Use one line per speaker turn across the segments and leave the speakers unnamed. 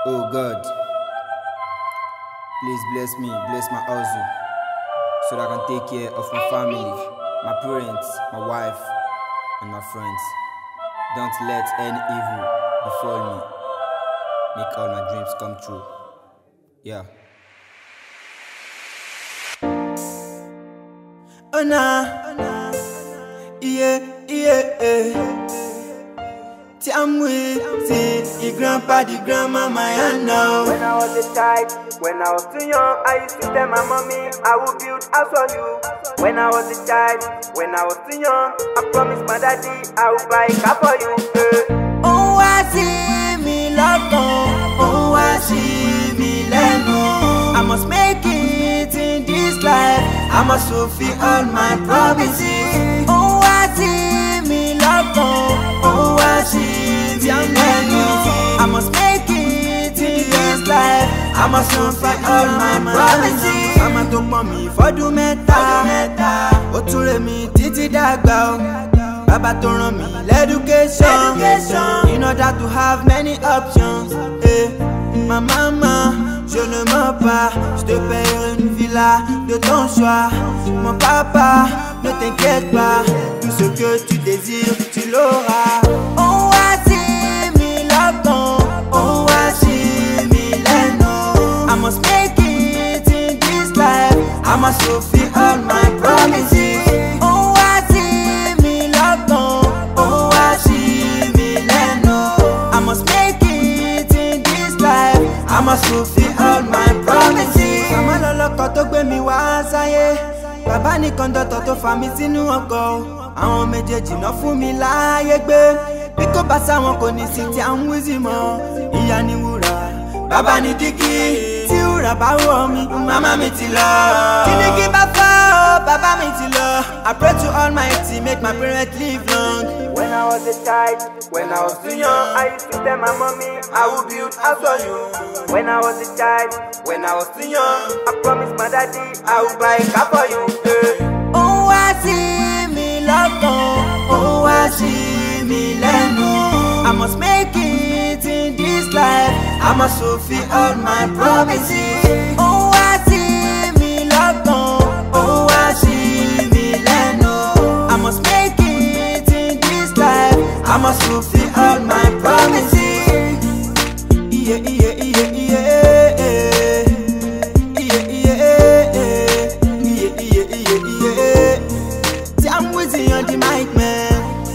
Oh God, please bless me, bless my hustle, so that I can take care of my family, my parents, my wife, and my friends. Don't let any evil befall me. Make all my dreams come true. Yeah.
Oh nah, yeah. I'm with the grandpa, the grandma, my hand now.
When I was a child, when I was too young, I used to tell my mommy I will build house for you. When I was a child, when I was too young, I promised my daddy I will buy a car for you.
Oh, I see me love on. Oh, I see me let go. I must make it in this life. I must fulfill all my promises. Oh, I see me love on. Oh, I see me let go. I must make it in this life. I must fulfill all my promises. Mama tó pọ̀ mí fọ́dún mẹ́ta, ó tún rẹ̀ mí títí dàgbà o. Baba to run me l'education in order to have many options. Ma maman, je ne mens pas, je te paierai une villa de ton choix. Mon papa, ne t'inquiète pas, tout ce que tu désires, tu l'auras. Oh, I see me love on, oh, I see me let know. I must make it in this life, I must fulfill all my promises. Oh, I see me love on, oh, I see me let know. I must make it in this life, I must fulfill all my promises. Mama lọ́lọ́kọ̀ tó gbé mi wá sáyé, bàbá ní kọ́ńdọ́tọ̀ tó fà mí sínú ọkọ̀. Àwọn méjèèjì náà fún mi láàyè gbé, bí kò bá sáwọn kò ní sí tí à ń wí sí mọ́. Ìyá ni wúrà, bàbá ní dígí, tí wúrà bá wọ̀ mí, màmá mi ti lọ. Tí dígí bá fọ́, bàbá mi ti lọ. I pray to Almighty, make my parents live long.
When I was a child, when I was too young, I used to tell my mommy I will build house for you. When I was a child, when I was too young, I promised my daddy I will buy a car for you.
Oh, I see me love on, oh, I see me let go. I must make it in this life, I must fulfill all my promises. Oh, I see me love on, oh, I see me let go. I must make it in this life, I must fulfill all my promises. I'm with you on the mic, man.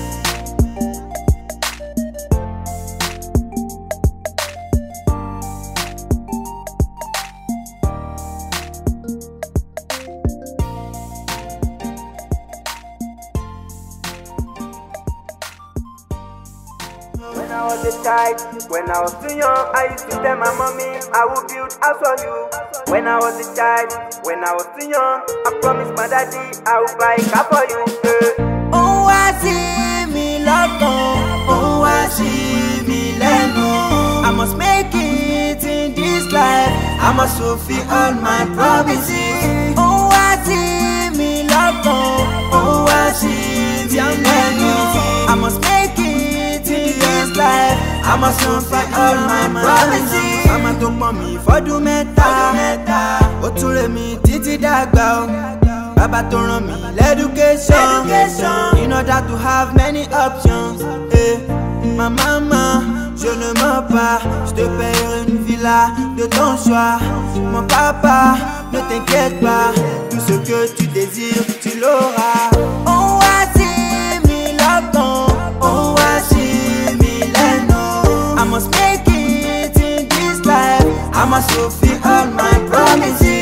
When I was a child, when I was too young, I used to tell my mommy I will build house for you. When I was a child, when I was too young, I promised my daddy I will buy a car for you.
Oh, I see me love on, oh, I see me let go. I must make it in this life, I must fulfill all my promises. Oh, I see me love on, oh, I see me let go. I must make it in this life, I must fulfill all my promises. Mama tó pọ̀ mí fọ́dún mẹ́ta, ó tún rẹ̀ mí títí dàgbà o. Baba to run me l'education in order to have many options. Ma maman, je ne mens pas, je te paierai une villa de ton choix. Mon papa, ne t'inquiète pas, tout ce que tu désires, tu l'auras. Oh, I see me love on, oh, I see me let know. I must make it in this life, I must fulfill all my promises.